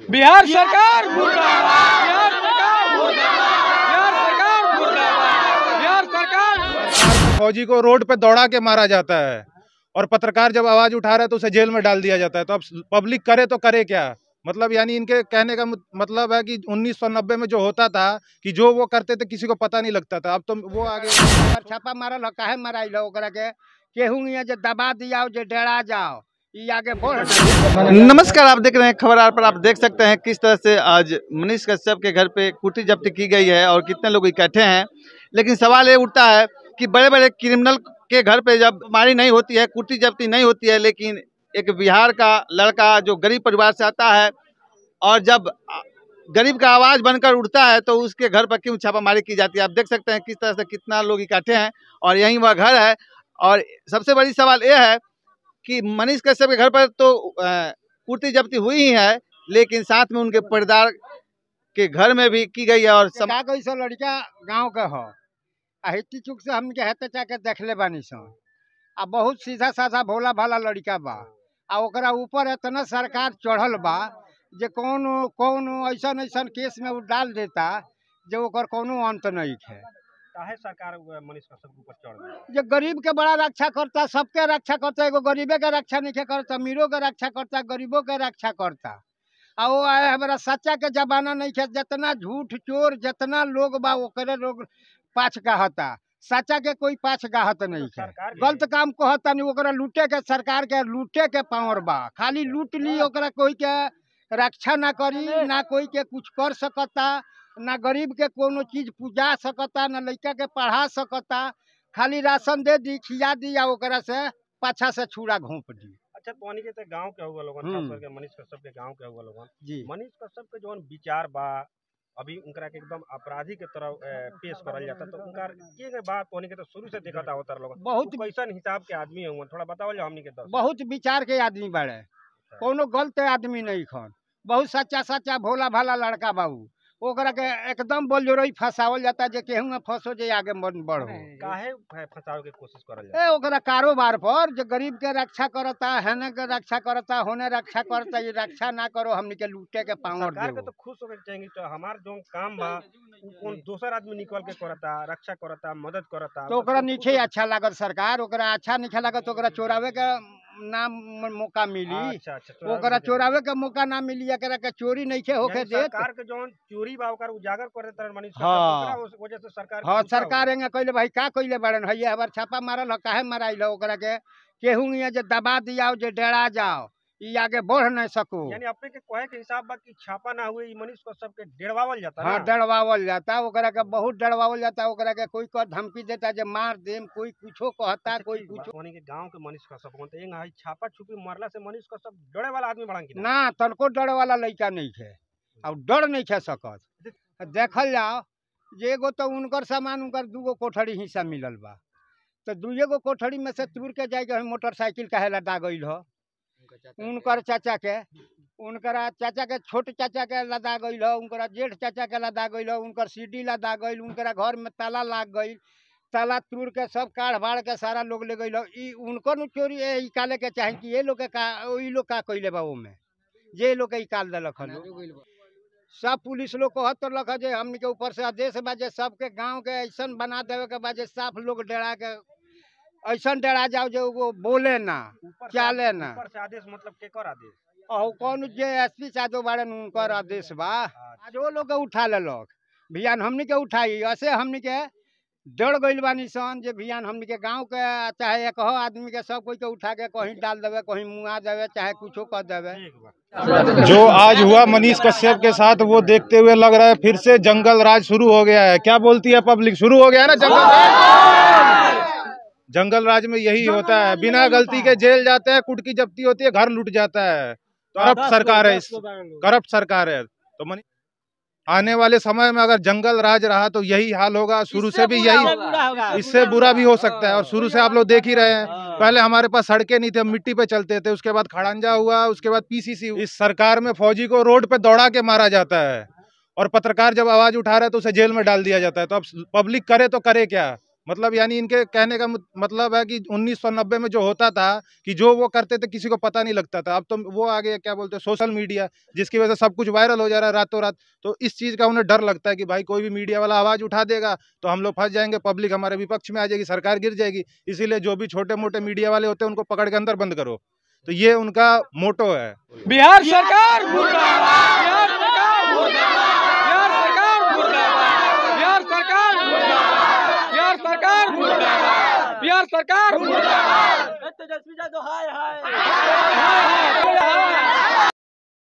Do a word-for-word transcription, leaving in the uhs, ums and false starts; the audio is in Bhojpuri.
बिहार सरकार मुर्दाबाद, बिहार सरकार मुर्दाबाद, बिहार सरकार मुर्दाबाद, बिहार सरकार। फौजी को रोड पे दौड़ा के मारा जाता है और पत्रकार जब आवाज उठा रहा है तो उसे जेल में डाल दिया जाता है। तो अब पब्लिक करे तो करे क्या? मतलब यानी इनके कहने का मतलब है कि उन्नीस सौ नब्बे में जो होता था कि जो वो करते थे किसी को पता नहीं लगता था, अब तो वो आगे छापा मारल काहे माराइल ओकरा के केहू ये जे दबा दिया जे डेरा जाओ ये आगे बढ़। नमस्कार, आप देख रहे हैं खबर आर पर। आप देख सकते हैं किस तरह से आज मनीष कश्यप के घर पे कुर्सी जब्ती की गई है और कितने लोग इकट्ठे हैं। लेकिन सवाल ये उठता है कि बड़े बड़े क्रिमिनल के घर पे जब मारी नहीं होती है, कुर्सी जब्ती नहीं होती है, लेकिन एक बिहार का लड़का जो गरीब परिवार से आता है और जब गरीब का आवाज़ बनकर उठता है तो उसके घर पर क्यों छापामारी की जाती है। आप देख सकते हैं किस तरह से कितना लोग इकट्ठे हैं और यहीं वह घर है। और सबसे बड़ी सवाल यह है कि मनीष कश्यप के घर पर तो कुर्सी जब्ती हुई ही है, लेकिन साथ में उनके परिवार के घर में भी की गई है। और सम... कैसे लड़का गांव के हो हिट्टी चुक से हमके हेते चाके देखले बानी सन आ बहुत सीधा साधा भोला भाला लड़का बा आ ओकरा ऊपर इतना सरकार चढ़ल बा जे कौन कौन ऐसा ऐसा केस में वो डाल देता जो ओकर कोनो अंत नहीं है। काहे सरकार मनीष कश्यप के ऊपर चढ़ गई? जो गरीब के बड़ा रक्षा करता, सबके रक्षा करता, एगो गरीबे के रक्षा नहीं करता, अमीरों के रक्षा करता, गरीबों के रक्षा करता। आ वो आए हमारा सच्चा के जमाना नहीं है, जितना झूठ चोर जितना लोग बा ओकरे लोग पाछ कहता, सच्चा के कोई पाछ गाहत नहीं है। गलत काम कहता नहीं, ओकरा लूटे के सरकार के लूटे के पावर बा, खाली लूट ली, ओकरा कोई के रक्षा ना करी, ना कोई के कुछ कर सकता, ना गरीब के कोनो चीज पूजा सकता, ना लड़का के पढ़ा सकता, खाली राशन दे दी, खिया दी या ओकरा से पाछा से छुरा घोंप दी। अच्छा, तो के ते गांव के हुआ लोगन, खास करके मनीष कश्यप के गांव के हुआ लोगन जी, मनीष कश्यप के जोन विचार बा अभी उनकरा के एकदम अपराधी के तरह पेश करल जाता, तो उनकर के बात तोनी के तो शुरू से देखता होता लोगन बहुत कैसन हिसाब के आदमी हुआ, थोड़ा बताओ जो हमनी के दस। बहुत विचार के आदमी बड़े, कोनो गलत आदमी नहीं खन, बहुत सच्चा सच्चा भोला भाला लड़का बाबू, ओकरा के एकदम बोलजोरई फंसावल जाता जे केहू में फंसो जे आगे बढ़ो। काहे फंसावे के कोशिश करल जाता? ए ओकरा कारोबार पर जो गरीब के रक्षा करता, हेने के रक्षा करता, होने रक्षा करता, ये रक्षा ना करो हमनी के लूटे के पावर सरकार के तो खुश होके चाहिए। तो हमार जो काम बा कौन दूसरा आदमी निकल के करता, रक्षा करता, मदद करता, तो ओकरा नीचे अच्छा लागत सरकार, ओकरा अच्छा नहीं लागत तो ओकरा चोरावे के ना मौका मिली। अच्छा, अच्छा, ओकरा चोरावे के मौका ना मिली, एकरा के चोरी नहीं के होके दे। सरकार के जोन चोरी बा ओकर उजागर करे तरह मनीष कश्यप, हाँ, उस वजह से सरकार हाँ सरकार एंगे कहले भाई का कहले बड़न है हमार छापा मारल काहे माराइल ओकरा के केहू ये जे दबा दिया जे डेरा जाओ ये आगे बढ़ नहीं सको। यानी अपने के कहे के हिसाब बा कि छापा ना हुए मनीष कश्यप के डेढ़वावल जाता। हाँ डरवावल जाता, ओकरा के बहुत डरवावल जाता, ओकरा के कोई को धमकी देता जे मार देम, कोई कुछो कहता, कोई कुछो। ओनी के गांव के मनीष कश्यप होते एंग है छापा छुपी मारला से मनीष कश्यप डरे वाला आदमी बड़न की ना, तनको डर वाला लड़का नहीं है और डर नहीं है सकत। देखल जाओ जे एगो तो उनकर सामान उनकर दूगो कोठरी हिस्सा मिलल बा, तो दुए गो कोठरी में से तुर के जाके मोटरसाइकिल काहे लदा गइल हो उनकर चाचा के, उनकर चाचा के छोट चाचा के लदा गइल हो, उनकर जेठ चाचा के लदा गइल हो, उनकर सीढ़ी लदा गइल, उनकर घर में ताला लाग गइल, ताला तोड़ के सब काढ़ भाड़ के सारा लोग ले गइल हो। ई उनकर चोरी निकाले के चाहे कि ये लोग के का ई लोग का कइले बा ओमे जे लोग के निकाल देलक हन। सब पुलिस लोग कहत लख जे हमनी के ऊपर से आदेश बा जे सबके गांव के ऐसन बना देवे के बा जे साफ लोग डेरा के ऐसा डेरा जाओ जो वो बोले ना चले ना। ऊपर से आदेश मतलब के कर आदेश और कौन जे एसपी साधो बारे उनकर आदेश बा, आज वो लोग उठा लेलक भियान हमनी के उठाई, ऐसे हमनी के डर गइल बानी सन जे भियान हमनी के गांव के चाहे एक हो आदमी के सब कोई के उठा के कहीं डाल देवे, कहीं मुआ देवे, चाहे कुछो कर देवे। जो आज हुआ मनीष कश्यप के साथ वो देखते हुए लग रहा है फिर से जंगल राज शुरू हो गया है। क्या बोलती है पब्लिक? शुरू हो गया है ना जंगल राज। जंगल राज में यही होता है, बिना गलती के जेल जाते हैं, कुटकी जब्ती होती है, घर लूट जाता है। करप्ट सरकार है, करप्ट सरकार है। तो मनी आने वाले समय में अगर जंगल राज रहा तो यही हाल होगा। शुरू से भी यही, इससे बुरा भी हो सकता है। और शुरू से आप लोग देख ही रहे हैं, पहले हमारे पास सड़कें नहीं थे, मिट्टी पे चलते थे, उसके बाद खड़ंजा हुआ, उसके बाद पीसीसी। इस सरकार में फौजी को रोड पे दौड़ा के मारा जाता है और पत्रकार जब आवाज उठा रहा है तो उसे जेल में डाल दिया जाता है। तो अब पब्लिक करे तो करे क्या? मतलब यानी इनके कहने का मत- मतलब है कि उन्नीस सौ नब्बे में जो होता था कि जो वो करते थे किसी को पता नहीं लगता था, अब तो वो आ गया क्या बोलते हैं सोशल मीडिया, जिसकी वजह से सब कुछ वायरल हो जा रहा है रातों रात। तो इस चीज़ का उन्हें डर लगता है कि भाई कोई भी मीडिया वाला आवाज़ उठा देगा तो हम लोग फंस जाएंगे, पब्लिक हमारे विपक्ष में आ जाएगी, सरकार गिर जाएगी। इसीलिए जो भी छोटे मोटे मीडिया वाले होते हैं उनको पकड़ के अंदर बंद करो। तो ये उनका मोटो है। बिहार सरकार मुर्दाबाद, बिहार सरकार मुर्दाबाद, बिहार सरकार मुर्दाबाद, बिहार सरकार मुर्दाबाद, बिहार सरकार मुर्दाबाद, बिहार सरकार मुर्दाबाद। तेजस्वी यादव हाय हाय हाय हाय